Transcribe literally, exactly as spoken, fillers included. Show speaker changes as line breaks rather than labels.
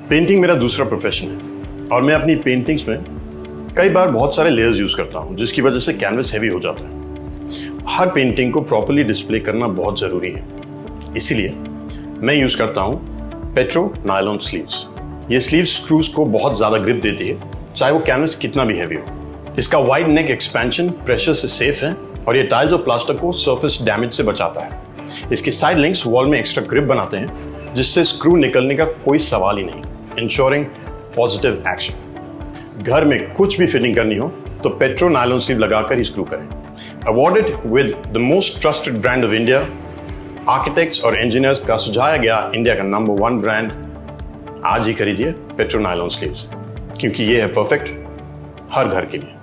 Painting मेरा दूसरा profession है और मैं अपनी पेंटिंग्स में कई बार बहुत सारे लेयर्स यूज करता हूँ, जिसकी वजह से कैनवस हैवी हो जाता है। हर पेंटिंग को प्रॉपर्ली डिस्प्ले करना बहुत जरूरी है, इसीलिए मैं यूज करता हूँ पेट्रो नायलॉन स्लीव्स। ये स्लीव स्क्रूज को बहुत ज्यादा ग्रिप देती है, चाहे वो कैनवस कितना भी हैवी हो। इसका वाइड नेक एक्सपेंशन प्रेशर से सेफ है और ये टाइल्स और प्लास्टर को सरफेस डैमेज से बचाता है। इसके साइड लिंक्स वॉल में एक्स्ट्रा ग्रिप बनाते हैं, जिससे स्क्रू निकलने का कोई सवाल ही नहीं, इंश्योरिंग पॉजिटिव एक्शन। घर में कुछ भी फिटिंग करनी हो तो पेट्रो नायलॉन स्लीव लगाकर ही स्क्रू करें। Awarded with the most trusted brand of India, architects और इंजीनियर्स का सुझाया गया इंडिया का नंबर वन ब्रांड। आज ही खरीदिए पेट्रो नायलॉन स्लीव्स, क्योंकि ये है परफेक्ट हर घर के लिए।